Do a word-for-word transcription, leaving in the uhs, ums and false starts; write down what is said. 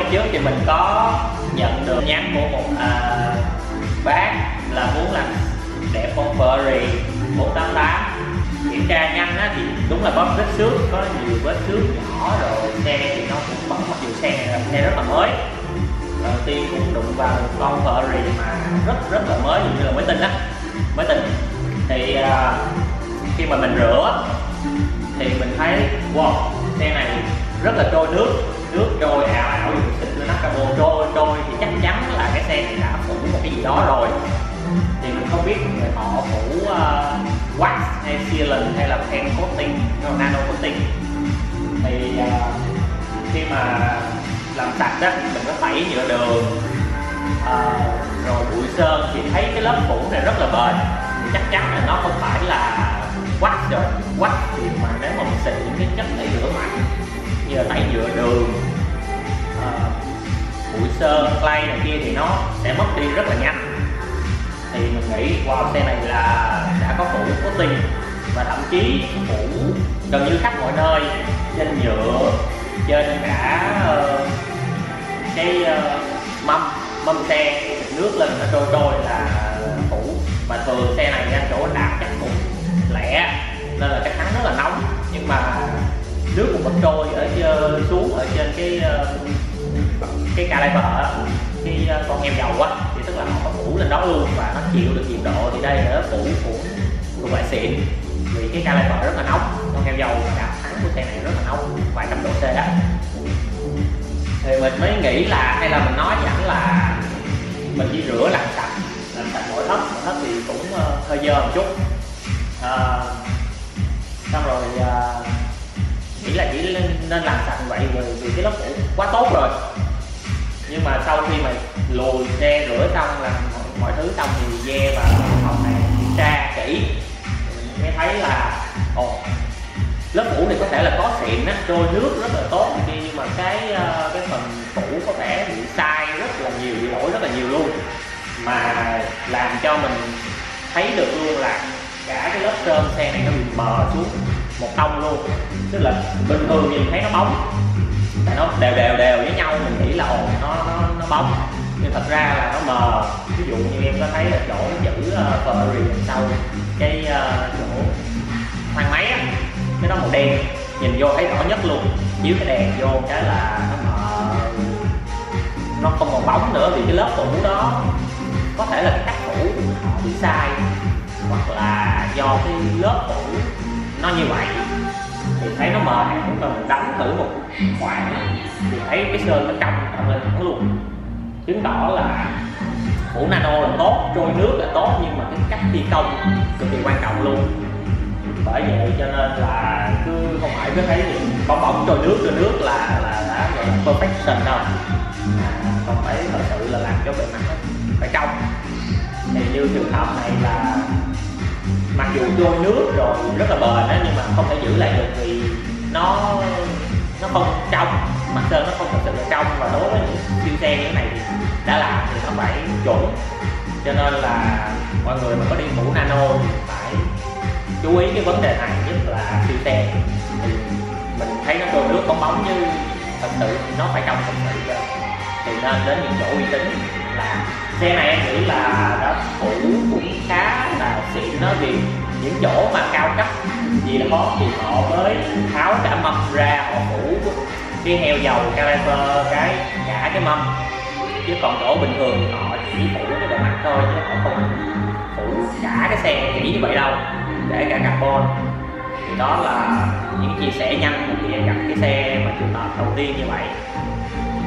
trước thì mình có nhận được nhắn của một à, bác là muốn làm đẹp con Ferrari bốn tám tám. Kiểm tra nhanh á, thì đúng là có vết xước, có nhiều vết xước nhỏ rồi, xe thì nó cũng bẩn, mặc dù xe này là xe rất là mới. Đầu tiên cũng đụng vào một con Ferrari mà rất rất là mới, như là mới tinh á, mới tinh. Thì à, khi mà mình rửa thì mình thấy wow, xe này rất là trôi nước, nước trôi ảo ảo, dùng xịt lên nắp cabo trôi trôi thì chắc chắn là cái xe này đã phủ một cái gì đó rồi. Thì mình không biết người họ phủ uh, wax hay sealant hay là paint coating, nano coating. Thì uh, khi mà làm sạch đó, mình có tẩy nhựa đường uh, rồi bụi sơn thì thấy cái lớp phủ này rất là bền, thì chắc chắn là nó không phải là wax rồi. Wax thì mà nếu mà mình xịt những cái chất tẩy rửa mạnh như là tẩy nhựa đường, uh, bụi sơn, clay này kia thì nó sẽ mất đi rất là nhanh. Thì mình nghĩ wow, xe này là đã có phủ coating và thậm chí phủ gần như khắp mọi nơi, trên nhựa, trên cả uh, cái uh, mâm mâm xe, nước lên nó trôi trôi là phủ. Mà thường xe này ra chỗ đạp chắc cũng lẻ nên là chắc chắn rất là nóng, nhưng mà nước cũng vẫn trôi ở uh, xuống ở trên cái uh, cái caliper, cái uh, con heo dầu á, thì tức là họ có phủ lên đó luôn và nó chịu được nhiệt độ. Thì đây là phủ phủ thuộc loại xịn, vì cái caliper rất là nóng, con heo dầu mà đạp thắng của xe này rất là nóng, vài trăm độ C á. Thì mình mới nghĩ là hay là mình nói chẳng là mình chỉ rửa làm sạch, làm sạch nội thất, nội thất thì cũng uh, hơi dơ một chút. Uh, xong rồi uh, nghĩ là chỉ nên làm sạch vậy vì, vì cái lớp phủ quá tốt rồi. Nhưng mà sau khi mà lùi xe rửa xong, làm mọi, mọi thứ xong thì ve và phòng này kiểm tra kỹ, mình mới thấy là ồ, lớp phủ này có thể là có xịn á, trôi nước rất là tốt kia, nhưng mà cái cái phần phủ có vẻ bị sai rất là nhiều, bị lỗi rất là nhiều luôn, mà làm cho mình thấy được luôn là cả cái lớp sơn xe này nó bị mờ xuống một tông luôn. Tức là bình thường nhìn thấy nó bóng, tại nó đều đều đều với nhau, mình nghĩ là ồ nó nó nó bóng, nhưng thật ra là nó mờ. Ví dụ như em có thấy là chỗ nó chữ uh, Ferrari sau cái uh, chỗ khoang máy á, cái đó màu đen, nhìn vô thấy rõ nhất luôn. Chiếu cái đèn vô cái là nó mờ, nó không còn bóng nữa, vì cái lớp phủ đó có thể là cái cắt phủ họ bị sai, hoặc là do cái lớp phủ nó như vậy thì thấy nó mờ hẳn. Và mình đánh thử một khoảng thì thấy cái sơn nó trong trong lên thẳng luôn, chứng tỏ là phủ nano là tốt, trôi nước là tốt, nhưng mà cái cách thi công cực kỳ quan trọng luôn. Bởi vậy cho nên là cứ không phải cứ thấy gì bong bóng trôi nước trôi nước là là đã gọi là perfection đâu, à, còn phải thật sự là làm cho bề mặt nó phải trong. Thì như trường hợp này là mặc dù trôi nước rồi rất là bền á, nhưng mà không thể giữ lại được vì nó nó không trong, mặt sơn nó không thật sự là trong. Và đối với những siêu xe như thế này thì đã làm thì nó phải chuẩn, cho nên là mọi người mà có đi mũ nano thì phải chú ý cái vấn đề này, nhất là siêu xe. Thì mình thấy nó trôi nước bóng bóng như thật sự nó phải trong thật sự, thì nên đến những chỗ uy tín. Là xe này em nghĩ là đã phủ cũng khá là xịn đó, vì những chỗ mà cao cấp gì đó thì họ mới tháo cả mâm ra, họ phủ cái heo dầu, caliper, cái cả cái mâm, chứ còn chỗ bình thường thì họ chỉ phủ cái bề mặt thôi, chứ họ không phủ cả cái xe kỹ như vậy đâu, để cả carbon. Thì đó là những chia sẻ nhanh khi em gặp cái xe mà trường hợp đầu tiên như vậy.